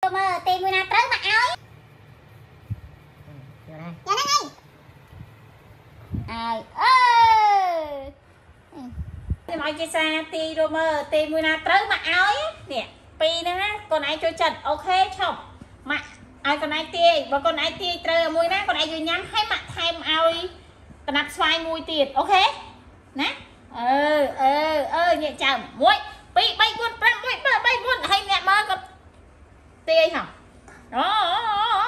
mơ tìm người nào tới mà ơi. Vô đây. Dạ đây. Ai ơi. Nói chia xa ti rồi mơ tìm người nào tới mà ơi nè. Pi nữa á, con ai cho chật ok chồng. Mà ai con ai ti và con ai ti trời mùi ná con ai vừa nhắm hay mặt thêm ơi. Con đặt xoay mùi tiền ok. Nè. Nhẹ chồng muối. Pi bay quân bay quân hay mẹ mơ con ti hả? Đó.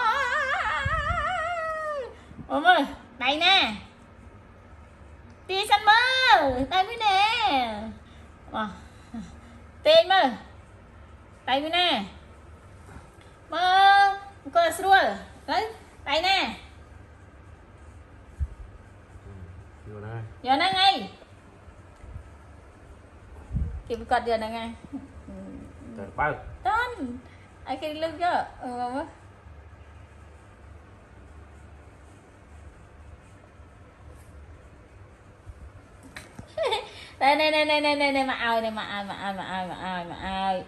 Ôi ơi, đây nè. Ti săn mơ, đây mới nè. Tên mơ. Đây mới nè. Mơ, con srul. Đấy, đây nè. Vô đây. Giờ nó ngay. Kịp cột giờ nó ngay. Bao. Tên. Ai kia lưng chưa? Đây mà ai này mà ai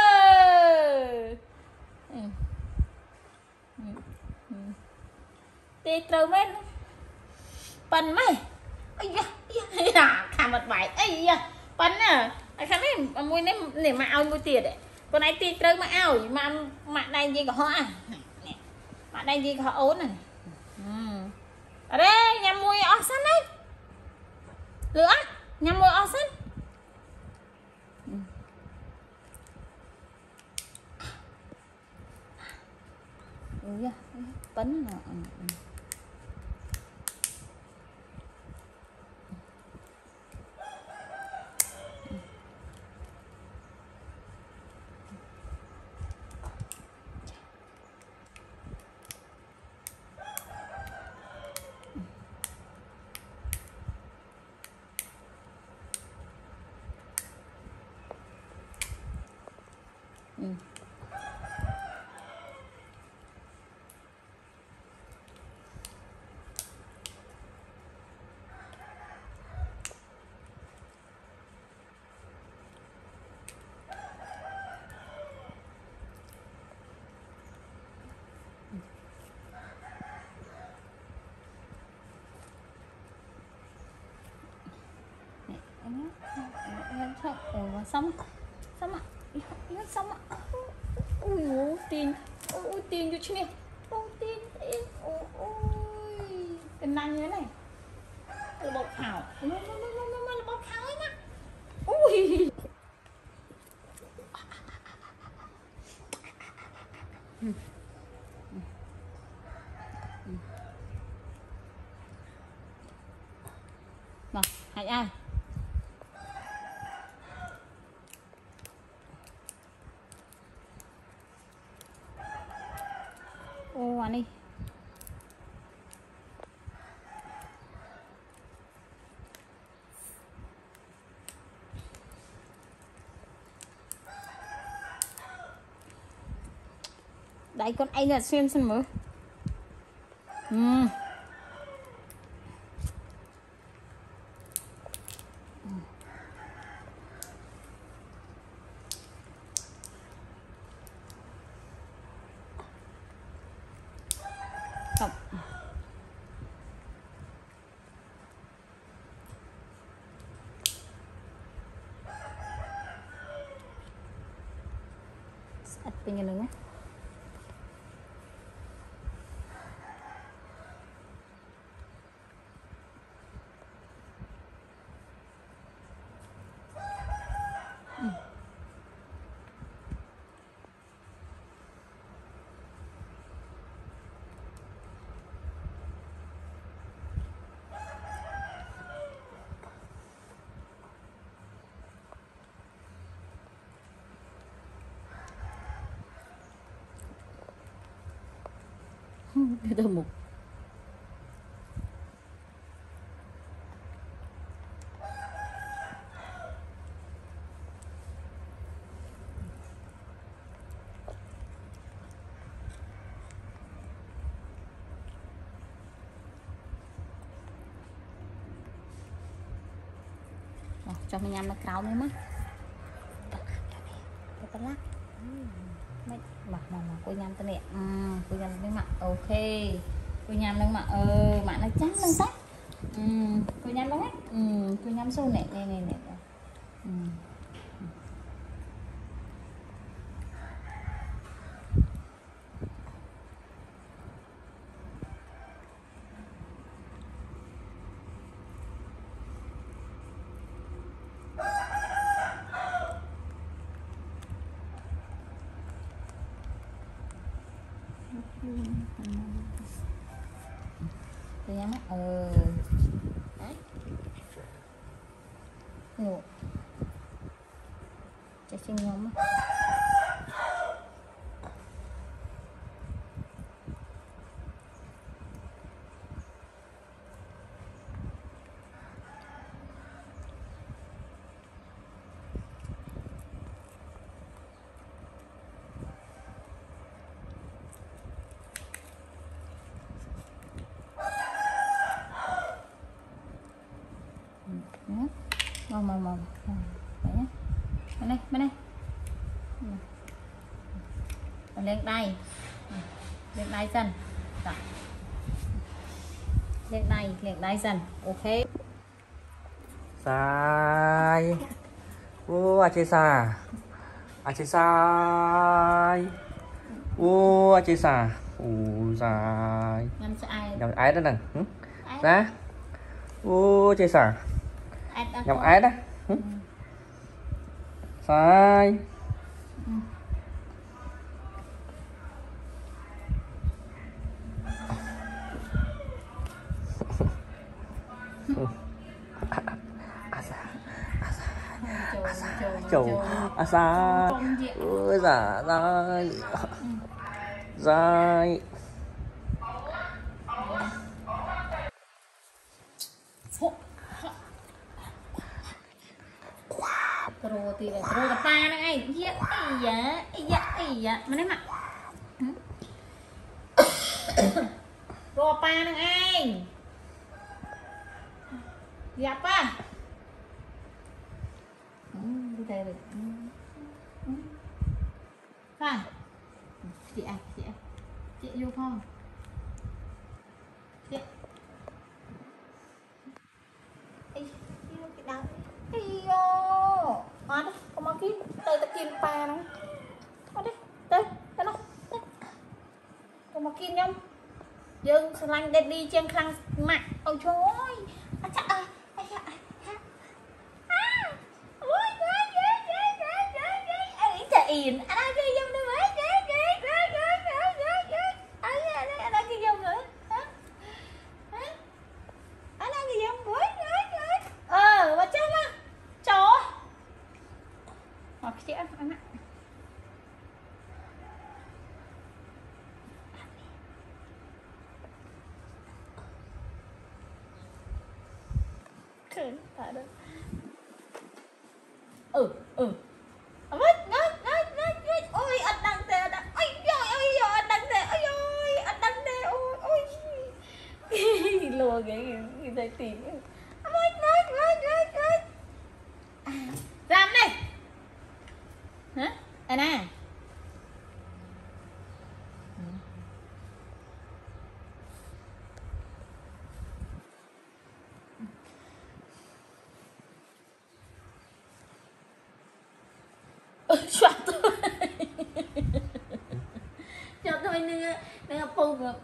đi trâu mấy bắn mày ấy da thả mặt bài ấy da bắn à ai khám ấy mùi này để mà ao mùi tiền đấy con ấy ti trâu mà ao mà mặt đây gì của họ à mặt đây gì của họ ốn này ở đây nhà mùi ở sân đấy lửa nhắm môi o xanh bắn xong ui tiền cho chứ nè tiền ôi cái năng như thế này là bột thảo là bột thảo ấy nhá ui mà hãy ai ô anh đi đấy con anh là xuyên sân mới không sạch tình hình nữa cái đầu mục cho mình nhắm nó cáo nữa mất. Cái lắc. Mà mà cô nhắm tên nè cô nhắm lên mặt ok cô nhắm lên mặt mặt nó trắng lên sắc cô nhắm lên cô nhắm sâu nè nè nè nè tôi nhắm mắt đấy ngủ cho xin nhóm màu đấy nhá bên đây lên đây dần lên đây dần ok sai ô chị sa chị sai ô chị sa ô sai nhầm ái đó nè ra ô chị sa nhầm ái đó sai chầu sai ôi giả sai sai rồi thì rồi là ta đó ai dạ mà đấy mà rồi pa nè anh dạ pa đi đây được phải chị vô không chị cái đau iyo ăn đấy có mà kim đây ta kim pa nó ăn đấy đây nó có mà kim không dương lanh đẹp đi trên khăn mặt ôi trời ơi chắc ơi in anh đang kia dông nữa mấy anh đang kia dông nữa anh đang kia dông mấy mà chắc mà chó hoặc chị ăn ạ tại đây ôi anh đang tè đã ôi anh đang tè ôi anh đang tè ôi lùa cái dây tìm ôi làm đây hả anh à cho tôi nè phù được